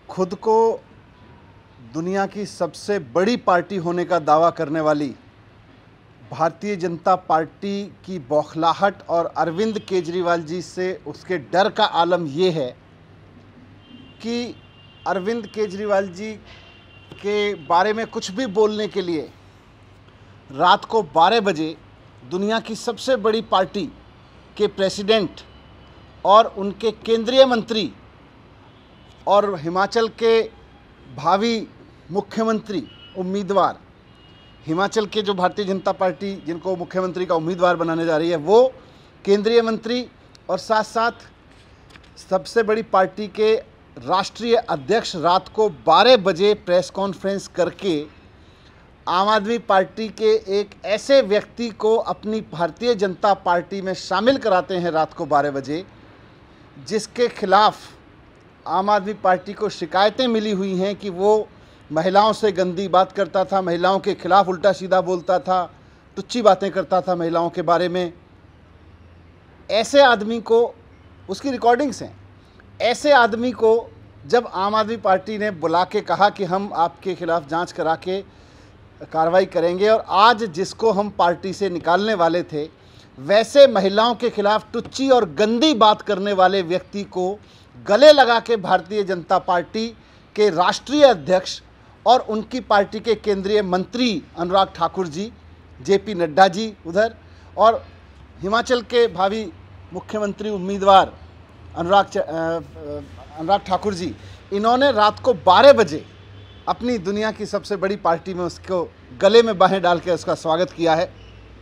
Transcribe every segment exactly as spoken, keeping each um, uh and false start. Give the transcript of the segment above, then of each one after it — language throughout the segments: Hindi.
खुद को दुनिया की सबसे बड़ी पार्टी होने का दावा करने वाली भारतीय जनता पार्टी की बौखलाहट और अरविंद केजरीवाल जी से उसके डर का आलम ये है कि अरविंद केजरीवाल जी के बारे में कुछ भी बोलने के लिए रात को बारह बजे दुनिया की सबसे बड़ी पार्टी के प्रेसिडेंट और उनके केंद्रीय मंत्री और हिमाचल के भावी मुख्यमंत्री उम्मीदवार, हिमाचल के जो भारतीय जनता पार्टी जिनको मुख्यमंत्री का उम्मीदवार बनाने जा रही है वो केंद्रीय मंत्री और साथ साथ सबसे बड़ी पार्टी के राष्ट्रीय अध्यक्ष रात को बारह बजे प्रेस कॉन्फ्रेंस करके आम आदमी पार्टी के एक ऐसे व्यक्ति को अपनी भारतीय जनता पार्टी में शामिल कराते हैं रात को बारह बजे, जिसके खिलाफ आम आदमी पार्टी को शिकायतें मिली हुई हैं कि वो महिलाओं से गंदी बात करता था, महिलाओं के खिलाफ उल्टा सीधा बोलता था, तुच्छी बातें करता था महिलाओं के बारे में। ऐसे आदमी को, उसकी रिकॉर्डिंग्स हैं, ऐसे आदमी को जब आम आदमी पार्टी ने बुला के कहा कि हम आपके खिलाफ जांच करा के कार्रवाई करेंगे और आज जिसको हम पार्टी से निकालने वाले थे वैसे महिलाओं के खिलाफ टुच्ची और गंदी बात करने वाले व्यक्ति को गले लगा के भारतीय जनता पार्टी के राष्ट्रीय अध्यक्ष और उनकी पार्टी के केंद्रीय मंत्री अनुराग ठाकुर जी, जेपी नड्डा जी उधर, और हिमाचल के भावी मुख्यमंत्री उम्मीदवार अनुराग अनुराग ठाकुर जी, इन्होंने रात को बारह बजे अपनी दुनिया की सबसे बड़ी पार्टी में उसको गले में बाहें डाल के उसका स्वागत किया है।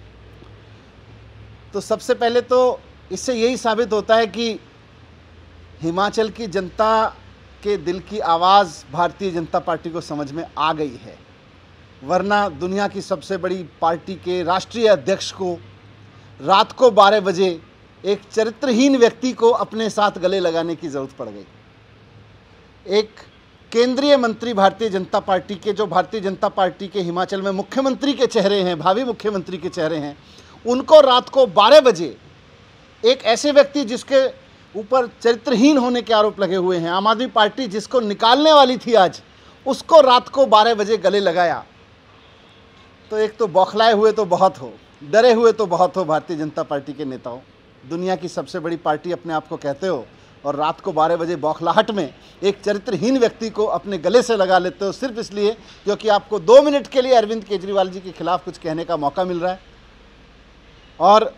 तो सबसे पहले तो इससे यही साबित होता है कि हिमाचल की जनता के दिल की आवाज़ भारतीय जनता पार्टी को समझ में आ गई है, वरना दुनिया की सबसे बड़ी पार्टी के राष्ट्रीय अध्यक्ष को रात को बारह बजे एक चरित्रहीन व्यक्ति को अपने साथ गले लगाने की ज़रूरत पड़ गई। एक केंद्रीय मंत्री भारतीय जनता पार्टी के, जो भारतीय जनता पार्टी के हिमाचल में मुख्यमंत्री के चेहरे हैं, भावी मुख्यमंत्री के चेहरे हैं, उनको रात को बारह बजे एक ऐसे व्यक्ति जिसके ऊपर चरित्रहीन होने के आरोप लगे हुए हैं, आम आदमी पार्टी जिसको निकालने वाली थी आज, उसको रात को बारह बजे गले लगाया। तो एक तो बौखलाए हुए तो बहुत हो, डरे हुए तो बहुत हो भारतीय जनता पार्टी के नेताओं। दुनिया की सबसे बड़ी पार्टी अपने आप को कहते हो और रात को बारह बजे बौखलाहट में एक चरित्रहीन व्यक्ति को अपने गले से लगा लेते हो सिर्फ इसलिए क्योंकि आपको दो मिनट के लिए अरविंद केजरीवाल जी के खिलाफ कुछ कहने का मौका मिल रहा है। और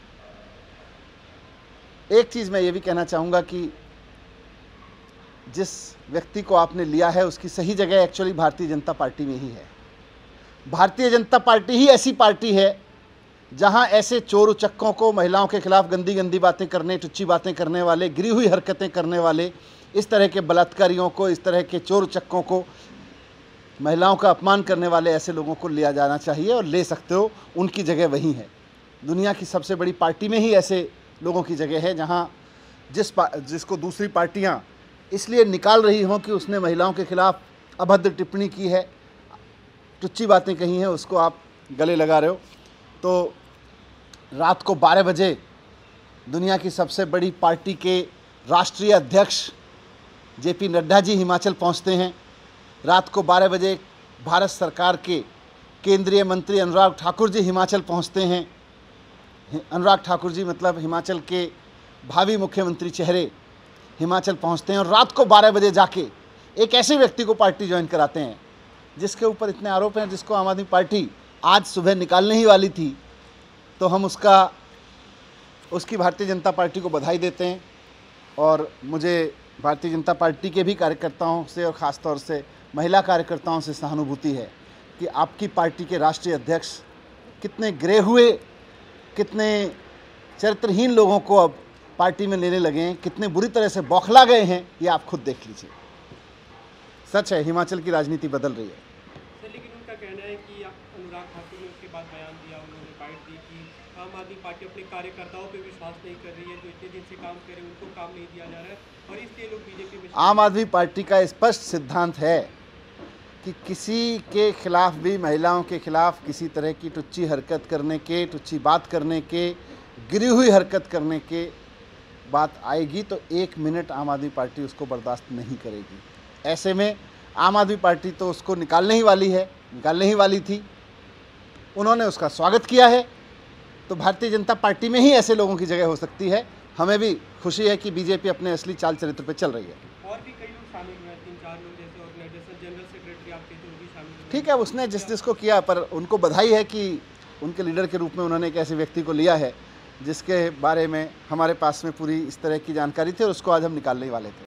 एक चीज़ मैं ये भी कहना चाहूँगा कि जिस व्यक्ति को आपने लिया है उसकी सही जगह एक्चुअली भारतीय जनता पार्टी में ही है। भारतीय जनता पार्टी ही ऐसी पार्टी है जहां ऐसे चोर उचक्कों को, महिलाओं के खिलाफ गंदी गंदी बातें करने, टुच्ची बातें करने वाले, गिरी हुई हरकतें करने वाले, इस तरह के बलात्कारियों को, इस तरह के चोर उचक्कों को, महिलाओं का अपमान करने वाले ऐसे लोगों को लिया जाना चाहिए और ले सकते हो, उनकी जगह वहीं है। दुनिया की सबसे बड़ी पार्टी में ही ऐसे लोगों की जगह है जहां जिस जिसको दूसरी पार्टियां इसलिए निकाल रही हों कि उसने महिलाओं के खिलाफ अभद्र टिप्पणी की है, टुच्ची बातें कही हैं, उसको आप गले लगा रहे हो। तो रात को बारह बजे दुनिया की सबसे बड़ी पार्टी के राष्ट्रीय अध्यक्ष जेपी नड्डा जी हिमाचल पहुंचते हैं। रात को बारह बजे भारत सरकार के केंद्रीय मंत्री अनुराग ठाकुर जी हिमाचल पहुंचते हैं। अनुराग ठाकुर जी मतलब हिमाचल के भावी मुख्यमंत्री चेहरे हिमाचल पहुंचते हैं और रात को बारह बजे जाके एक ऐसे व्यक्ति को पार्टी ज्वाइन कराते हैं जिसके ऊपर इतने आरोप हैं, जिसको आम आदमी पार्टी आज सुबह निकालने ही वाली थी। तो हम उसका उसकी भारतीय जनता पार्टी को बधाई देते हैं और मुझे भारतीय जनता पार्टी के भी कार्यकर्ताओं से और ख़ास तौर से महिला कार्यकर्ताओं से सहानुभूति है कि आपकी पार्टी के राष्ट्रीय अध्यक्ष कितने गिरे हुए, कितने चरित्रहीन लोगों को अब पार्टी में लेने लगे हैं, कितने बुरी तरह से बौखला गए हैं, ये आप खुद देख लीजिए। सच है, हिमाचल की राजनीति बदल रही है। लेकिन उनका कहना है कि अनुराग ठाकुर ने उसके बाद बयान दिया, उन्होंने बाइट दी कि आम आदमी पार्टी अपने कार्यकर्ताओं पे विश्वास नहीं कर रही है, जो इतने दिन से काम कर रहे हैं उनको काम नहीं दिया जा रहा है और इसलिए लोग बीजेपी में। आम आदमी पार्टी का स्पष्ट सिद्धांत है कि किसी के खिलाफ भी, महिलाओं के खिलाफ किसी तरह की टुच्ची हरकत करने के, टुच्ची बात करने के, गिरी हुई हरकत करने के बात आएगी तो एक मिनट आम आदमी पार्टी उसको बर्दाश्त नहीं करेगी। ऐसे में आम आदमी पार्टी तो उसको निकालने ही वाली है, निकालने ही वाली थी। उन्होंने उसका स्वागत किया है, तो भारतीय जनता पार्टी में ही ऐसे लोगों की जगह हो सकती है। हमें भी खुशी है कि बीजेपी अपने असली चाल चरित्र पर चल रही है। और भी कई लोग शामिल हुए हैं, तीन चार लोग, जैसे ऑर्गेनाइजेशन जनरल सेक्रेटरी आपके जो भी शामिल हुए। ठीक है, उसने जिस जिसको किया, पर उनको बधाई है कि उनके लीडर के रूप में उन्होंने एक ऐसे व्यक्ति को लिया है जिसके बारे में हमारे पास में पूरी इस तरह की जानकारी थी और उसको आज हम निकालने ही वाले थे।